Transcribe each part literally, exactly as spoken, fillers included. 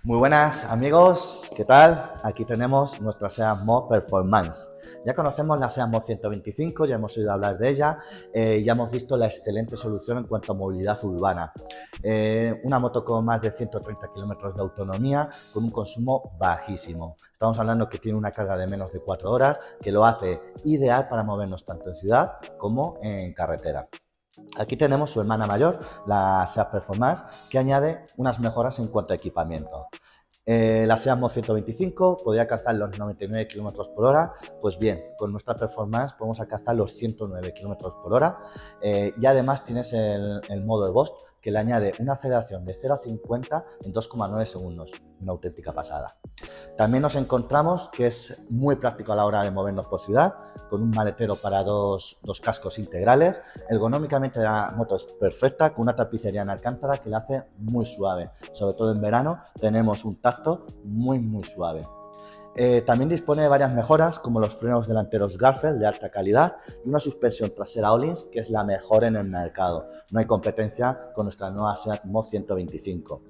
Muy buenas amigos, ¿qué tal? Aquí tenemos nuestra SEAT Mó Performance. Ya conocemos la SEAT Mó ciento veinticinco, ya hemos oído hablar de ella, eh, ya hemos visto la excelente solución en cuanto a movilidad urbana. Eh, una moto con más de ciento treinta kilómetros de autonomía, con un consumo bajísimo. Estamos hablando que tiene una carga de menos de cuatro horas, que lo hace ideal para movernos tanto en ciudad como en carretera. Aquí tenemos su hermana mayor, la SEAT Performance, que añade unas mejoras en cuanto a equipamiento. Eh, la SEAT Mó ciento veinticinco podría alcanzar los noventa y nueve kilómetros por hora, pues bien, con nuestra Performance podemos alcanzar los ciento nueve kilómetros por hora eh, y además tienes el, el modo de Boost, que le añade una aceleración de cero a cincuenta en dos coma nueve segundos, una auténtica pasada. También nos encontramos que es muy práctico a la hora de movernos por ciudad, con un maletero para dos, dos cascos integrales. Ergonómicamente la moto es perfecta, con una tapicería en alcántara que la hace muy suave. Sobre todo en verano tenemos un tacto muy muy suave. Eh, también dispone de varias mejoras como los frenos delanteros Garfield de alta calidad y una suspensión trasera Öhlins que es la mejor en el mercado. No hay competencia con nuestra nueva SEAT Mó ciento veinticinco.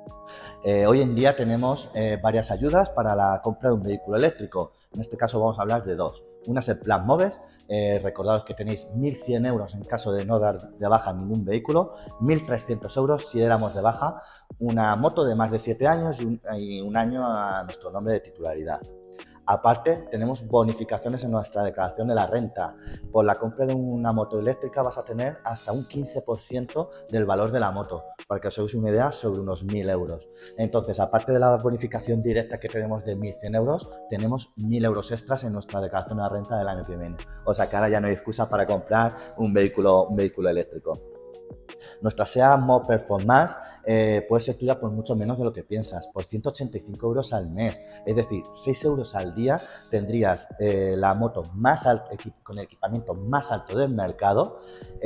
Eh, hoy en día tenemos eh, varias ayudas para la compra de un vehículo eléctrico. En este caso vamos a hablar de dos. Una es el Plan Moves. Eh, recordaos que tenéis mil cien euros en caso de no dar de baja ningún vehículo, mil trescientos euros si damos de baja una moto de más de siete años y un, y un año a nuestro nombre de titularidad. Aparte, tenemos bonificaciones en nuestra declaración de la renta. Por la compra de una moto eléctrica vas a tener hasta un quince por ciento del valor de la moto, para que os hagáis una idea, sobre unos mil euros. Entonces, aparte de la bonificación directa que tenemos de mil cien euros, tenemos mil euros extras en nuestra declaración de la renta del año que viene. O sea que ahora ya no hay excusa para comprar un vehículo, un vehículo eléctrico. Nuestra SEAT Mó Performance eh, puede ser tuya por mucho menos de lo que piensas, por ciento ochenta y cinco euros al mes, es decir, seis euros al día tendrías eh, la moto más alto, con el equipamiento más alto del mercado,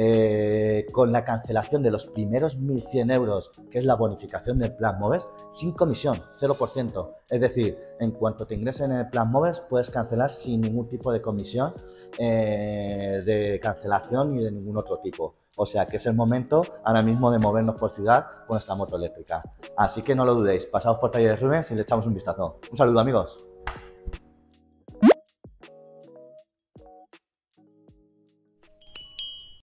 eh, con la cancelación de los primeros mil cien euros, que es la bonificación del Plan Moves, sin comisión, cero por ciento. Es decir, en cuanto te ingresen en el Plan Moves, puedes cancelar sin ningún tipo de comisión eh, de cancelación ni de ningún otro tipo. O sea que es el momento ahora mismo de movernos por ciudad con esta moto eléctrica. Así que no lo dudéis, pasaos por Talleres Rubens y le echamos un vistazo. Un saludo amigos.